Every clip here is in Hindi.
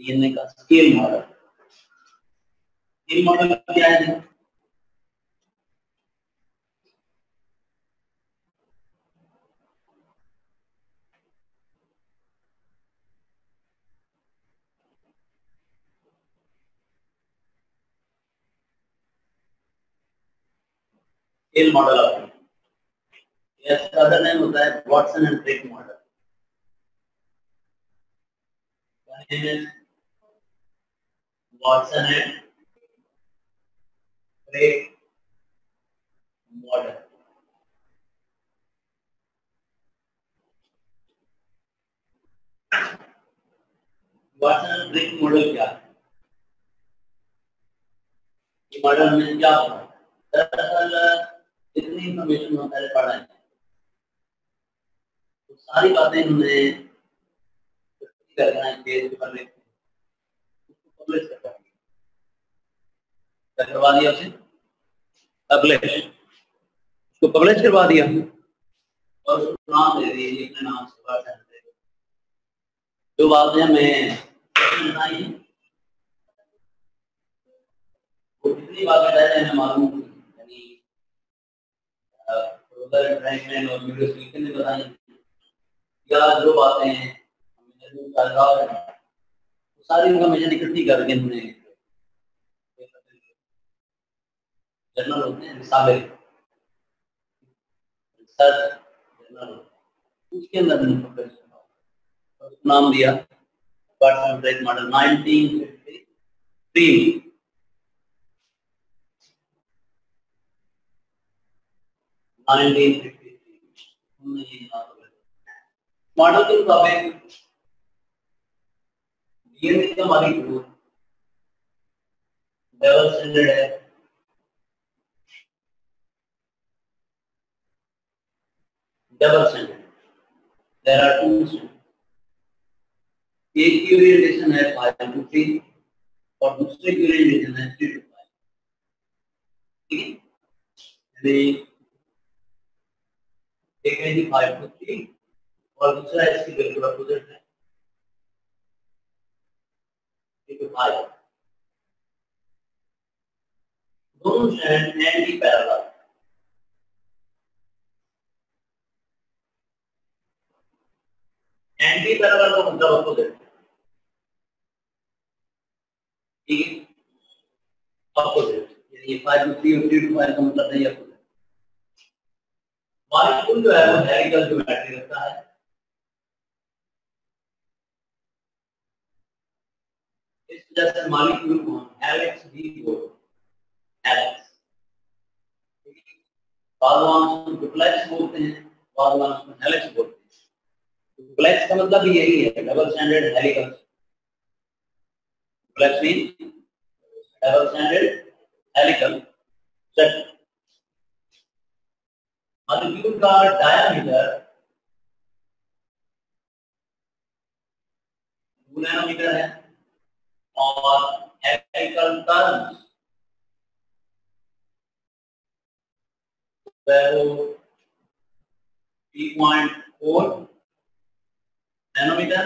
डीएनए का स्केल मॉडल। स्केल मॉडल क्या है? स्केल मॉडल ऑफ इसका अदर नेम होता है Watson and Crick model. Watson and Crick model. Watson and Crick model क्या है? ये मॉडल में क्या होता है? दरअसल जितनी इंफॉर्मेशन हम पहले पढ़ा है तो सारी बातें इन्होंने करना है पेज पर लिख उसको पब्लिश करवा दिया उसे पब्लिश उसको पब्लिश करवा दिया और उसको नाम दे दिए अपने नाम से बात करते हैं। जो बातें हमें बताई वो कितनी बातें पहले हमें मालूम थी, यानी रोजर फ्रैंकलिन और यूलियस न्यूटन ने बताई, या जो बातें हमें सारी इन्फॉर्मेशन इकट्ठी करके उन्होंने जर्नल होते हैं रिसाले रिसर्च जर्नल उसके अंदर नाम दिया वॉटसन क्रिक मॉडल 1953 मॉडल के मुताबिक डीएनए का मॉलिक्यूल डबल स्टैंडर्ड है। Double standard there are two standard. एक की ओरिएंटेशन है 5 to 3 और दूसरे की ओरिएंटेशन है 3 to 5। ठीक है, यानी एक है 5 to 3 और दूसरा इसकी बिल्कुल अपोजिट है 3 to 5। दोनों strand anti parallel. Anti parallel का मतलब अपोजिट। ठीक है, अपोजिट यानी 5 to 3 और 3 to 5 का मतलब नहीं अपोजिट। मॉलिक्यूल जो है वो हेलिकल ज्योमेट्री रखता है। इस वजह से मॉलिक्यूल को हेलिक्स भी बोलते हैं, हेलिक्स। बाद में उसको डुप्लेक्स बोलते हैं, बाद में उसको हेलिक्स बोलते हैं। डुप्लेक्स का मतलब भी यही है, double standard helical. Duplex mean double standard helical set. Molecule का डायमीटर 2 नैनोमीटर है और हेलिकल टर्न्स 3.4 नैनोमीटर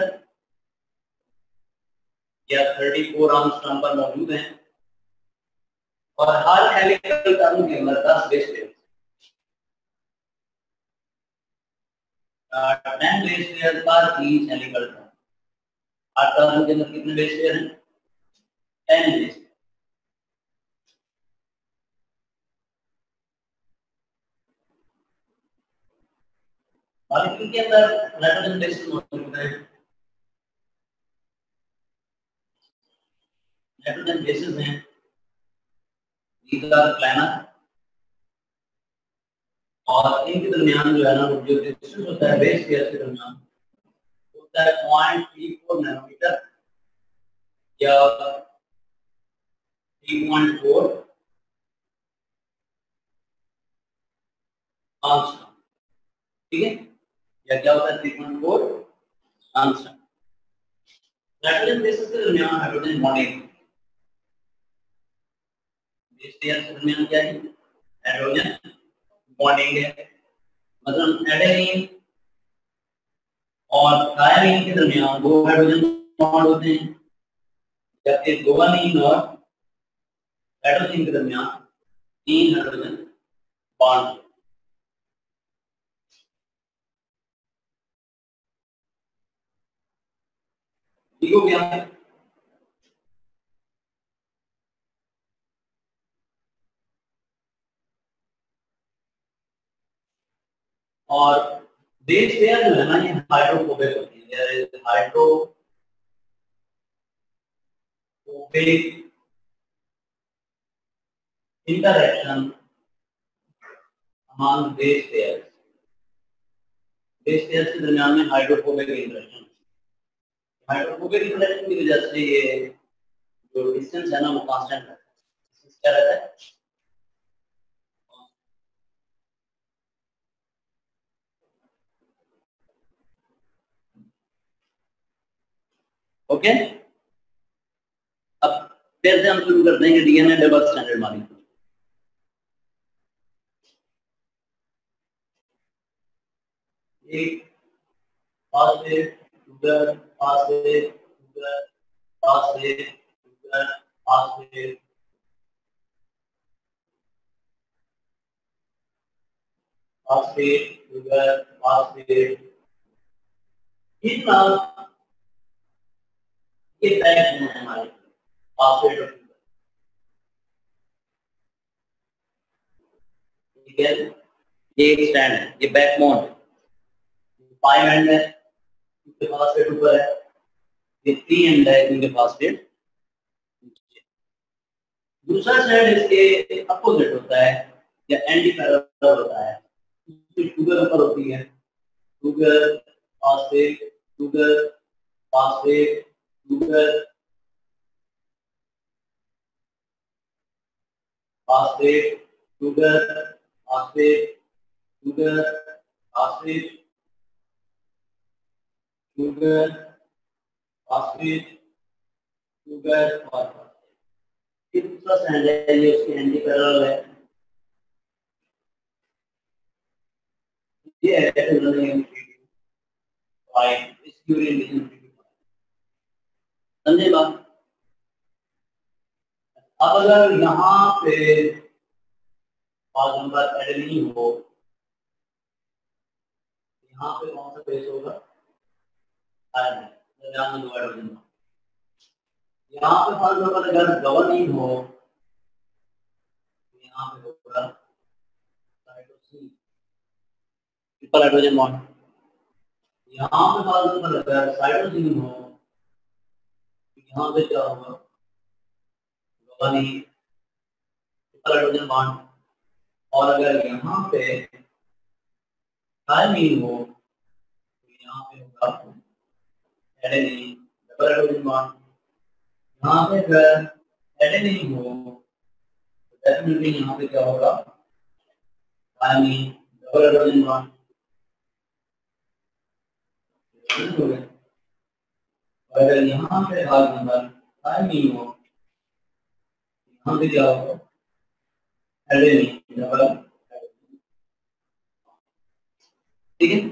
या 34 एंगस्ट्रॉम पर मौजूद है और हर हेलिकल टर्न के अंदर 10 बेस पेयर 10 बेस पेयर पर ईच हेलिकल टर्न। हर टर्न के अंदर कितने बेस पेयर हैं? 10 बेस। मॉलिक्यूल के अंदर नाइट्रोजन बेसेस मौजूद हैं। नाइट्रोजन बेसेस हैं ईथर प्लानर और इनके दरमियान जो है ना वो जो डिस्टेंस होता है बेस पेयर के दरमियान होता है 0.34 नैनोमीटर या 3.4 एंगस्ट्रॉम। ठीक है, या क्या होता है 3.4 एंगस्ट्रॉम। नाइट्रोजन बेसेस के दरमियान हाइड्रोजन बॉन्डिंग बेस पेयर के दरमियान क्या है? हाइड्रोजन बॉन्डिंग है। मतलब एडेनिन और थायमिन के दरमियान 2 हाइड्रोजन बॉन्ड होते हैं जबकि गुआनिन और साइटोसिन के दरमियान 3 हाइड्रोजन बॉन्ड। ठीक हो गया? और बेस पेयर जो है ना ये हाइड्रोफोबिक होती है, hydrophobic interaction among base pairs के दरमियान में हाइड्रोफोबिक इंटरेक्शन की वजह से ये जो डिस्टेंस है ना वो कांस्टेंट रहता है। डिस्टेंस क्या रहता है? ओके, अब फिर से हम शुरू कर देंगे डीएनए डबल स्टैंडर्ड मॉलिक्यूल। एक phosphate sugar phosphate sugar phosphate sugar phosphate phosphate sugar phosphate इतना ये बैक है हमारे फॉस्फेट और शुगर। ठीक है, ये एक स्टैंड है, ये बैकबोन है, 5 एंड है, इनके फॉस्फेट ऊपर है, ये 3 एंड है, इनके फॉस्फेट। दूसरा स्टैंड इसके अपोजिट होता है या एंटी पैरेलल होता है, शुगर ऊपर होती है, sugar phosphate sugar phosphate sugar phosphate sugar phosphate sugar phosphate sugar phosphate sugar phosphate. ये दूसरा स्टैंड है, ये उसके एंटी पैरेलल है। ये है समझे बात? अब अगर यहाँ पे नंबर एडेनिन हो, यहाँ पे कौन सा बेस होगा? आयरन। यहाँ पे फॉर एग्जांपल अगर गुआनिन हो, यहाँ पे होगा साइटोसिन ट्रिपल हाइड्रोजन बॉन्ड। यहाँ पे फॉर एग्जांपल अगर साइटोसिन हो, यहाँ पे क्या होगा? Guanine triple hydrogen bond. और अगर यहाँ पे थायमीन हो तो यहाँ पे होगा एडेनिन डबल हाइड्रोजन बॉन्ड। यहाँ पे अगर एडेनिन हो तो डेफिनेटली यहाँ पे क्या होगा? Thymine double hydrogen bond. अगर यहाँ पे भाग नंबर थायमीन हो, यहाँ पे क्या होगा? Adenine double. ठीक है,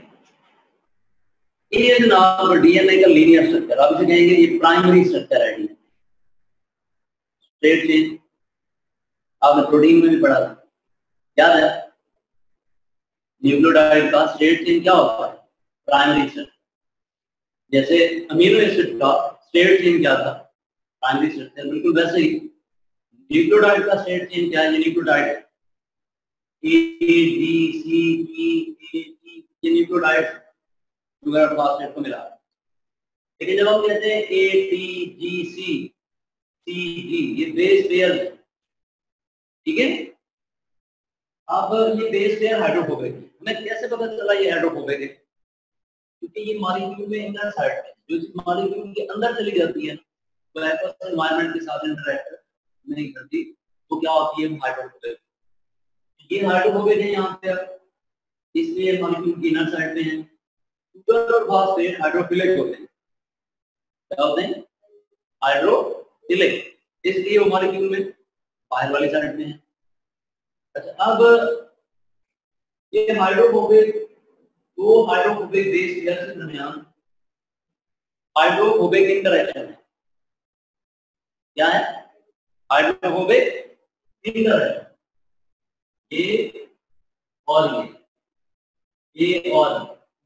ये जनाब डीएनए का लीनियर स्ट्रक्चर, आप इसे कहेंगे ये प्राइमरी स्ट्रक्चर है डीएनए। स्टेट चेंज आपने प्रोटीन में भी पढ़ा था, याद है? न्यूक्लियोटाइड का स्टेट चेंज क्या होता है? Primary structure. जैसे अमीनो एसिड का स्टेट चेंज क्या था? Primary structure. बिल्कुल वैसे ही न्यूक्लियोटाइड का स्टेट चेंज क्या है? ये न्यूक्लियोटाइड है, A D C E A T, ये न्यूक्लियोटाइड शुगर और फॉस्फेट को मिला। लेकिन जब हम कहते हैं ए टी जी सी सी जी, ये बेस पेयर, ठीक है? अब ये बेस पेयर हाइड्रोफोबिक है। हमें कैसे पता चला ये हाइड्रोफोबिक है? क्योंकि ये मॉलिक्यूल में इंटर साइड है, जो इस मॉलिक्यूल के अंदर चली जाती है तो आपस एनवायरनमेंट के साथ इंटरेक्ट नहीं करती, तो क्या होती है? हाइड्रोफोबिक। ये हाइड्रोफोबिक है यहाँ पे, इसलिए मॉलिक्यूल की इनर साइड पे है। शुगर और फॉस्फेट हाइड्रोफिलिक होते हैं। क्या होते हैं? हाइड्रोफिलिक, इसलिए वो मॉलिक्यूल में बाहर वाली साइड में है। अच्छा, अब ये हाइड्रोफोबिक, दो हाइड्रोफोबिक बेस पेयर के दरमियान हाइड्रोफोबिक इंटरेक्शन है। क्या है, हाइड्रोफोबिक इंटर है, ये और ये और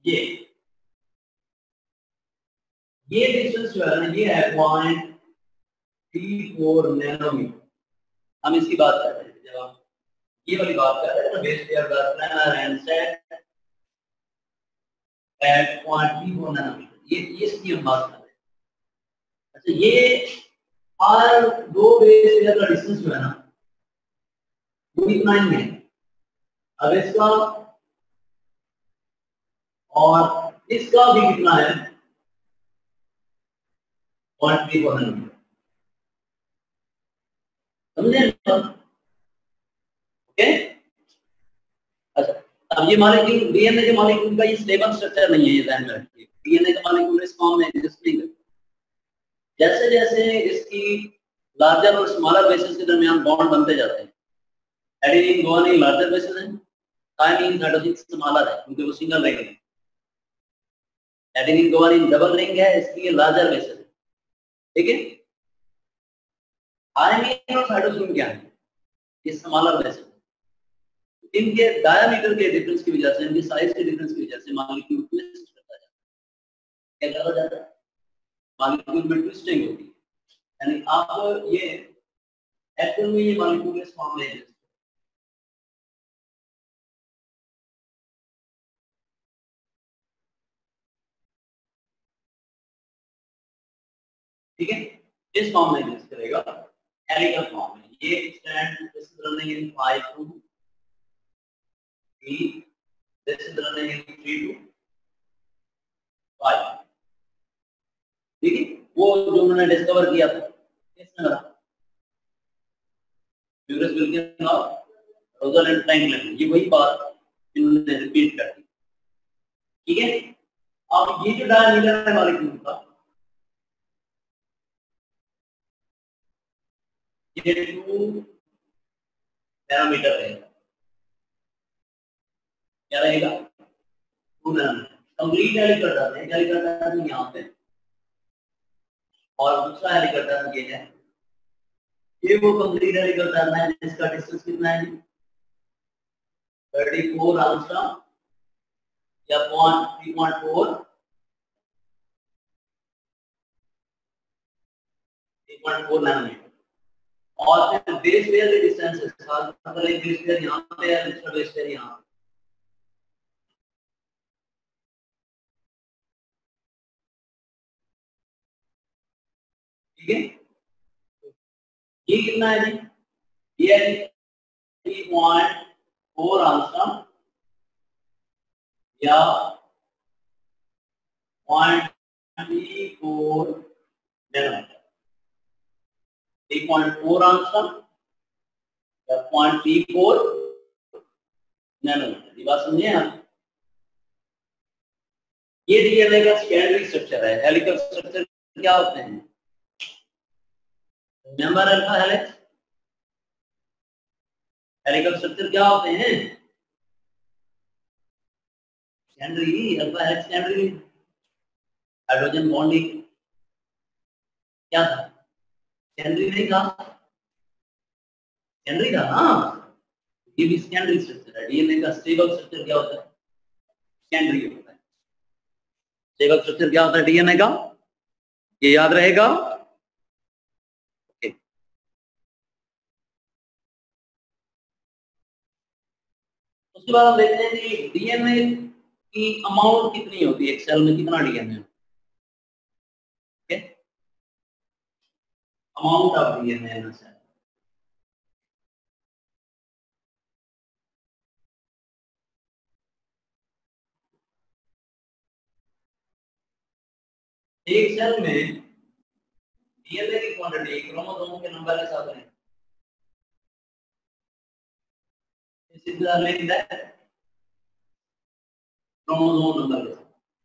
ये डिस्टेंस जो है ना, ये है 0.34 नैनोमीटर। हम इसकी बात कर रहे थे, जब हम ये वाली बात कर रहे थे ना, बेस पेयर का planar and set at 0.34 nanometre, ये इसकी हम बात कर रहे हैं। अच्छा, ये हर दो बेस पेयर का डिस्टेंस जो है ना, वो इतना ही है। अब इसका और इसका भी कितना है, 0.34 नैनोमीटर, समझे? ओके। अच्छा, अब ये मॉलिक्यूल डीएनए के मॉलिक्यूल का ये स्टेबल स्ट्रक्चर नहीं है, ये ध्यान में रखिए। डीएनए का मॉलिक्यूल इस फॉर्म में एग्जिस्ट नहीं करता। जैसे जैसे इसकी लार्जर और स्मॉलर बेसिस के दरमियान बॉन्ड बनते जाते हैं, एडेनिन गुआनिन लार्जर बेसिस है, थायमिन साइटोसिन स्मॉलर है, क्योंकि वो सिंगल रिंग है। एडेनिन गुआनिन डबल रिंग है, इसलिए लार्जर बेसिस है, ठीक है। थायमिन और साइटोसिन क्या है, ये स्मॉलर बेसिस है। इनके डायमीटर के डिफरेंस की वजह से, इनकी साइज के डिफरेंस की वजह से मॉलिक्यूल ट्विस्ट करता जाता है। क्या करता जाता है, मॉलिक्यूल में ट्विस्टिंग होती है, यानी आप ये एक्चुअल में ये मॉलिक्यूल इस फॉर्म में है, ठीक है। इस फॉर्म में एग्जिस्ट करेगा, हेलिकल फॉर्म में। ये stand this is running in 5 to 3, this is running in 3 to 5, ठीक है। वो जो उन्होंने डिस्कवर किया था, किसने करा, यूरस विल्किन और रोजरलैंड फ्रैंकलिन, ये वही बात इन्होंने रिपीट कर दी, ठीक है। अब ये जो डायमीटर है मॉलिक्यूल का, ये 2 नैनोमीटर रहेगा। क्या रहेगा, 2 नैनोमीटर। कंप्लीट हेलिकल टर्न है, हेलिकल टर्न यहाँ पे, और दूसरा हेलिकल टर्न ये है, ये वो कंप्लीट हेलिकल टर्न है जिसका डिस्टेंस कितना है, 34 एंगस्ट्रॉम या 3.4 नैनोमीटर। और फिर बेस पेयर के डिस्टेंसेस, अगर एक बेस पेयर यहाँ पे है, दूसरा बेस पेयर यहाँ पे, ठीक है। ये कितना है जी, ये है 3.4 एंगस्ट्रॉम या 0.34 नैनोमीटर, 3.4 एंगस्ट्रॉम या 0.34 नैनोमीटर। ये बात समझे आप? ये डीएनए का सेकेंडरी स्ट्रक्चर है। हेलिकल स्ट्रक्चर क्या होते हैं, member alpha helix. Helical structure क्या होते हैं, secondary. Alpha helix secondary, hydrogen bonding क्या था, सेकेंडरी नहीं था, सेकेंडरी था ना। ये भी सेकेंडरी स्ट्रक्चर है। डीएनए का स्टेबल स्ट्रक्चर क्या होता है, सेकेंडरी होता है। स्टेबल स्ट्रक्चर क्या होता है डीएनए का, ये याद रहेगा। ओके, उसके बाद हम देखते हैं कि डीएनए की अमाउंट कितनी होती है, एक सेल में कितना डीएनए है, amount of DNA in cell. एक सेल में डीएनए की क्वांटिटी क्रोमोसोम के नंबर के साथ है, सीधा लिंक्ड है क्रोमोसोम नंबर के साथ।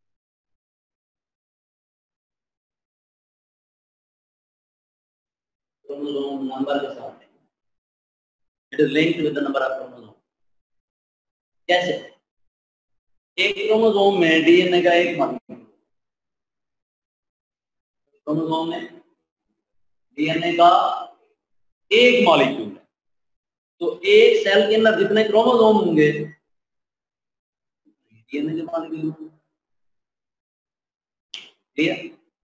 क्रोमोसोम नंबर के साथ है, it is linked with the number of chromosome. कैसे, एक क्रोमोसोम में डीएनए का एक मॉलिक्यूल, क्रोमोसोम में डीएनए का एक मॉलिक्यूल है, तो एक सेल के अंदर जितने क्रोमोसोम होंगे डीएनए के मॉलिक्यूल होंगे। क्लियर?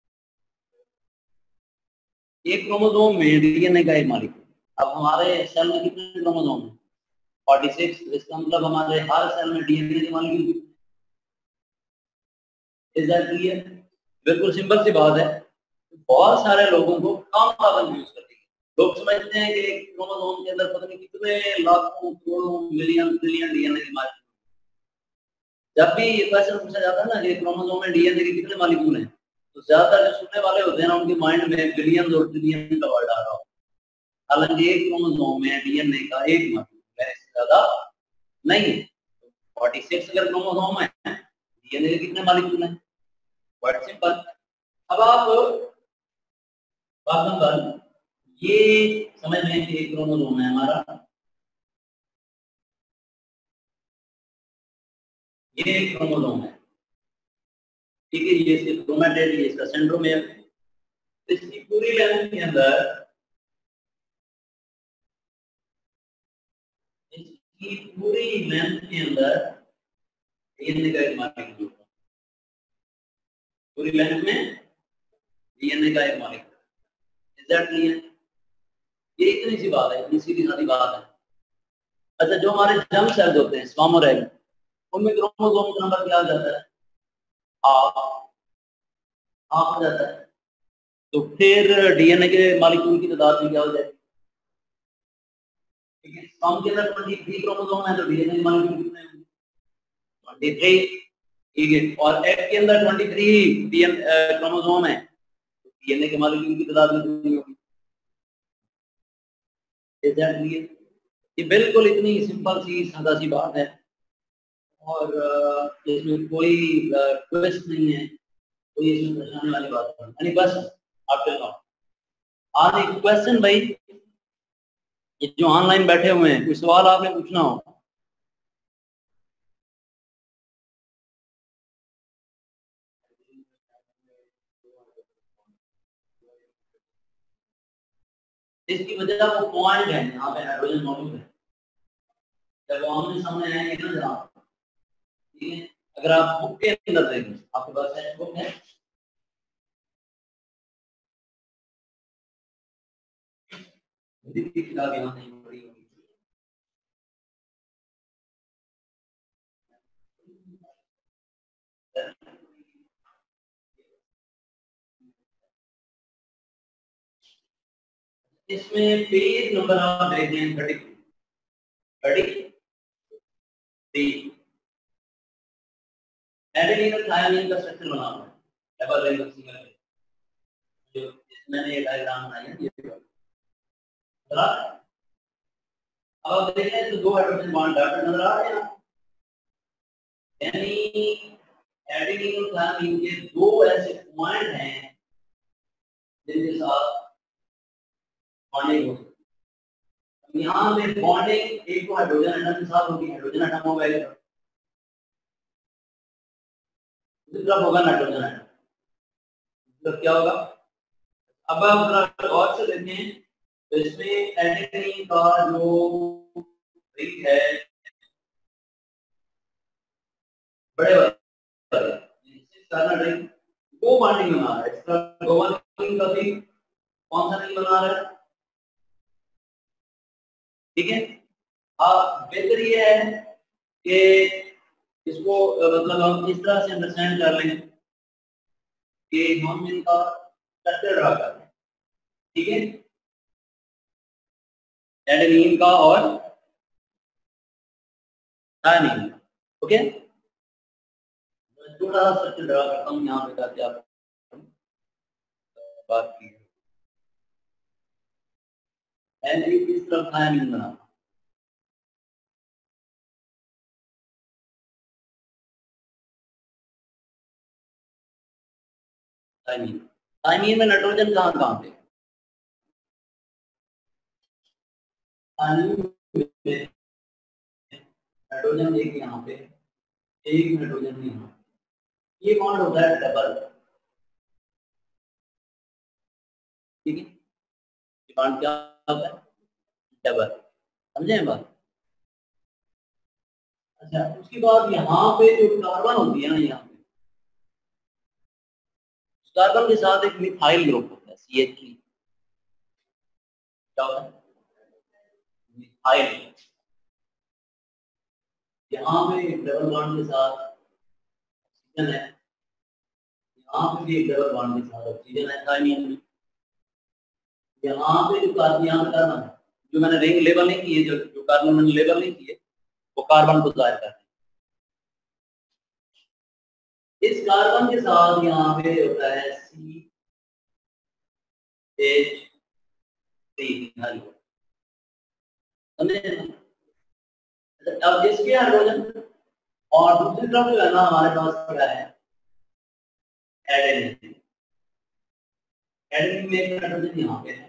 एक क्रोमोसोम में डीएनए का एक मॉलिक्यूल। अब हमारे सेल में कितने क्रोमोसोम हैं? 46। इसका मतलब हमारे हर सेल में डीएनए के मॉलिक्यूल। Is that clear? बिल्कुल सिंपल सी बात है। बहुत सारे लोगों को कम पाबंद यूज करती है। लोग समझते हैं कि एक क्रोमोसोम के अंदर पता नहीं कितने लाखों करोड़ों मिलियन ट्रिलियन डीएनए के मॉलिक्यूल। जब भी ये क्वेश्चन पूछा जाता है ना कि क्रोमोसोम में डीएनए के कितने मॉलिक्यूल हैं, तो ज्यादातर जो सुनने वाले होते हैं ना उनके माइंड में बिलियन और ट्रिलियन का वर्ड आ रहा हो। हालांकि एक क्रोमोसोम में डीएनए का एक मॉलिक्यूल है, इससे ज्यादा नहीं है। 46 अगर क्रोमोसोम है, डीएनए के कितने मॉलिक्यूल हैं? Quite simple. अब आप बात नंबर ये समझ लें कि एक क्रोमोसोम है हमारा, ये एक क्रोमोसोम है, ठीक है। ये इसके क्रोमैटिड, ये इसका सेंट्रोमियर। इसकी पूरी लेंथ के अंदर, इसकी पूरी लेंथ के अंदर डीएनए का एक मॉलिक्यूल, पूरी लेंथ में डीएनए का एक मॉलिक्यूल। Is that clear? ये इतनी सी बात है, इतनी सीधी सादी बात है। अच्छा, जो हमारे जर्म सेल्स होते हैं, स्पर्म और एग, उनमें क्रोमोसोम का नंबर क्या आ जाता है? हाफ। हाफ हो जाता है। तो फिर डीएनए के मॉलिक्यूल की तादाद में क्या हो जाएगी? ठीक है, स्पर्म के अंदर 23 क्रोमोसोम है, तो डीएनए के मॉलिक्यूल कितने होंगे? 23। ठीक है, और एग के अंदर 23 क्रोमोसोम है, तो डीएनए के मॉलिक्यूल की तादाद में कितनी होगी? Is that clear? ये बिल्कुल इतनी सिंपल सी सादा सी बात है, और इसमें कोई ट्विस्ट नहीं है, कोई इसमें परेशानी वाली बात नहीं। यानी बस आफ्टर नाउ आज एक क्वेश्चन भाई, ये जो ऑनलाइन बैठे हुए हैं, कोई सवाल आपने पूछना हो? इसकी वजह वो पॉइंट है, यहाँ पे हाइड्रोजन मौजूद है। जब वो आमने सामने आएंगे ना जनाब, ठीक है, अगर आप बुक के अंदर देखें, आपके पास टेक्स्ट बुक है, किताब यहाँ नहीं पड़ी होगी। इसमें पेज नंबर आप देख लें 33। एडेनिन और थायमिन का स्ट्रक्चर बना हुआ है, डबल रिंग सिंगल रिंग। जो मैंने ये डायग्राम बनाई है, ये चला। अब आप देख लें तो दो हाइड्रोजन बॉन्ड डॉट नजर आ रहे हैं, यानी एडेनिन और थायमिन के दो ऐसे पॉइंट हैं जिनके साथ बॉन्डिंग हो सकती है। यहाँ पे बॉन्डिंग एक तो हाइड्रोजन एटम के साथ होगी, हाइड्रोजन एटम होगा एक, दूसरी तरफ होगा नाइट्रोजन एटम। तो क्या होगा? अब आप जरा गौर से देखें, तो इसमें एडेनिन का जो रिंग है, बड़े वाले कार्बन रिंग, वो बॉन्डिंग बना रहा है। इसका गोवन रिंग का भी कौन सा रिंग बना रहा है? ठीक है। बेहतर ये है कि इसको मतलब हम इस तरह से अंडरस्टैंड कर लें कि हम इनका स्ट्रक्चर ड्रा कर लें, ठीक है, एडेनिन का और थायमिन का। ओके, थोड़ा सा स्ट्रक्चर ड्रा करता हूँ यहाँ पे ताकि आप बात की एडेनिन इस तरफ, थायमिन बना। थायमिन, थायमिन में नाइट्रोजन कहाँ कहाँ पे? थायमिन में नाइट्रोजन एक यहाँ पे, एक नाइट्रोजन यहाँ। ये बॉन्ड होता है डबल, ठीक है। बॉन्ड क्या होता है? डबल। समझे बात? अच्छा, उसके बाद यहाँ पे जो कार्बन होती है ना, यहाँ पे कार्बन के साथ एक मिथाइल ग्रुप होता है, CH3। क्या होता है? मिथाइल। यहाँ पे एक डबल बॉन्ड के साथ ऑक्सीजन है, यहाँ पे भी एक डबल बॉन्ड के साथ ऑक्सीजन है थाइमिन में। यहाँ पे जो कार्बन, यहाँ पे कार्बन है, जो मैंने रिंग लेबल नहीं किए, जो कार्बन मैंने लेबल नहीं किए, वो कार्बन को जाहिर करते हैं। इस कार्बन के साथ यहाँ पे होता है CH3। समझे? अब इसके हाइड्रोजन और दूसरी तरफ जो है ना, हमारे पास क्या है? एडेनिन। एडेनिन में एक हाइड्रोजन यहाँ पे है,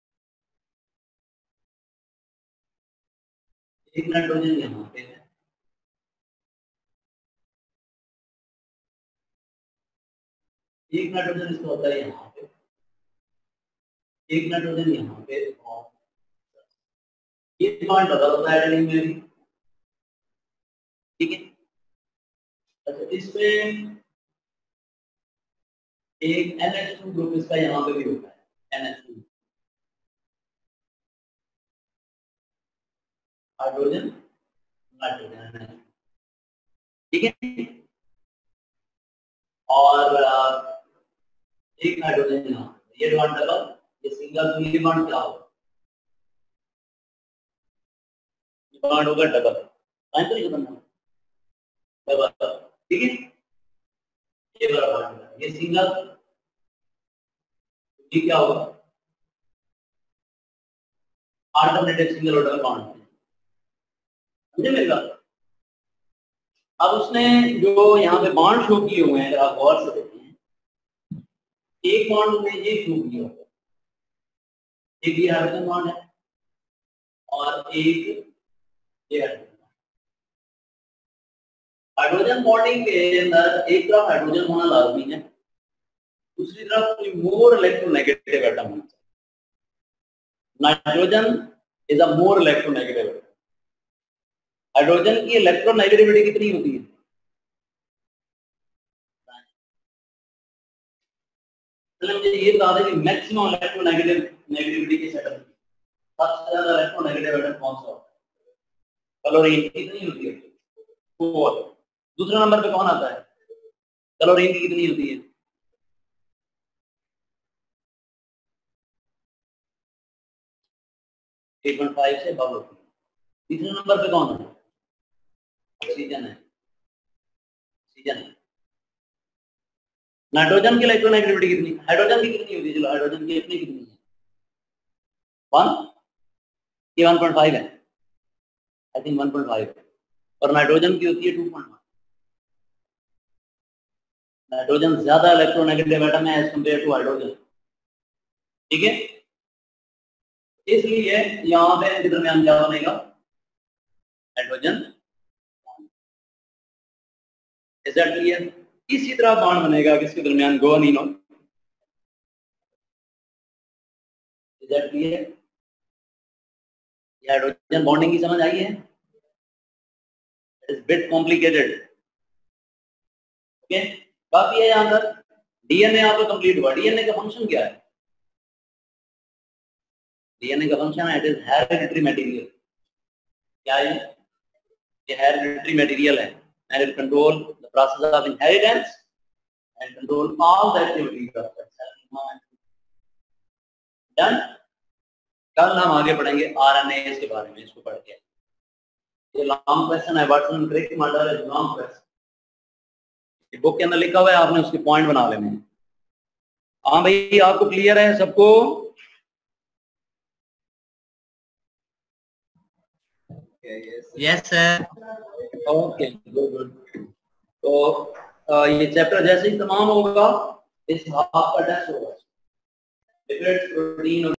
एक नाइट्रोजन यहाँ पे है, एक नाइट्रोजन इसका होता है यहाँ पे, एक नाइट्रोजन यहाँ पे, और ये बॉन्ड बदल होता है एडेनिन में भी। ठीक है? अच्छा, इसमें एक NH2 ग्रुप इसका यहाँ पे भी होता है, NH2 हाइड्रोजन नाइट्रोजन। ठीक है? और एक हाइड्रोजन यहाँ, ये बॉन्ड डबल, ये सिंगल, तो ये बॉन्ड क्या होगा? ये बॉन्ड होगा डबल। टाइम तो नहीं खत्म होगा, डबल। ठीक है? ये वाला बॉन्ड, ये सिंगल, ये क्या होगा? अल्टरनेटिव सिंगल और डबल बॉन्ड। समझे मेरी बात? अब उसने जो यहाँ पे बॉन्ड शो किए हुए हैं, अगर आप गौर से देखते हैं, एक बॉन्ड में ये शो किया हुआ है, एक ये हाइड्रोजन बॉन्ड है और एक ये हाइड्रोजन बॉन्डिंग के अंदर एक तरफ हाइड्रोजन होना लाजमी है, दूसरी तरफ कोई मोर इलेक्ट्रोनेगेटिव एटम होना चाहिए। Nitrogen is a more electronegative atom. Hydrogen की इलेक्ट्रोनेगेटिविटी कितनी होती है? मुझे ये बता दें कि मैक्सिमम इलेक्ट्रोनेगेटिविटी के सेटअप सबसे ज्यादा इलेक्ट्रोनेगेटिव एटम कौन सा होता है? क्लोरीन कितनी होती है? 4। दूसरे नंबर पे कौन आता है? क्लोरीन की कितनी होती है? 8.5 से above होती है। तीसरे नंबर पे कौन है? ऑक्सीजन है। ऑक्सीजन है। नाइट्रोजन की इलेक्ट्रोनेगेटिविटी कितनी? हाइड्रोजन की कितनी होती है? चलो हाइड्रोजन की अपनी कितनी है? 1, ये 1.5 है, आई थिंक 1.5 है, और नाइट्रोजन की होती है 2.1। नाइट्रोजन ज्यादा इलेक्ट्रोनेगेटिव एटम है एज कम्पेयर टू हाइड्रोजन। ठीक है? इसलिए यहाँ पे इनके दरमियान क्या बनेगा? हाइड्रोजन। Is that clear? इसी तरह बॉन्ड बनेगा किसके दरमियान? गुआनिन और। Is that clear? ये हाइड्रोजन बॉन्डिंग की समझ आई है? It is bit complicated. Okay, काफी है यहाँ तक। डीएनए आपका कंप्लीट हुआ। डीएनए का फंक्शन क्या है? डीएनए का फंक्शन है, इट इज हेरिडिटरी मटेरियल। क्या है ये? हेरिडिटरी मटेरियल है, and it control the process of inheritance and control all the activities of the cell. Done? कल हम आगे पढ़ेंगे आरएनए के बारे में, इसको पढ़ के। ये लॉन्ग क्वेश्चन है, वाटसन क्रिक मॉडल है, लॉन्ग क्वेश्चन। ये बुक के अंदर लिखा हुआ है, आपने उसके पॉइंट बना लेने हैं। हाँ भाई, आपको क्लियर है सबको? Yes sir. Okay, good good. तो ये चैप्टर जैसे ही तमाम होगा, इस हाफ का टेस्ट होगा। प्रोटीन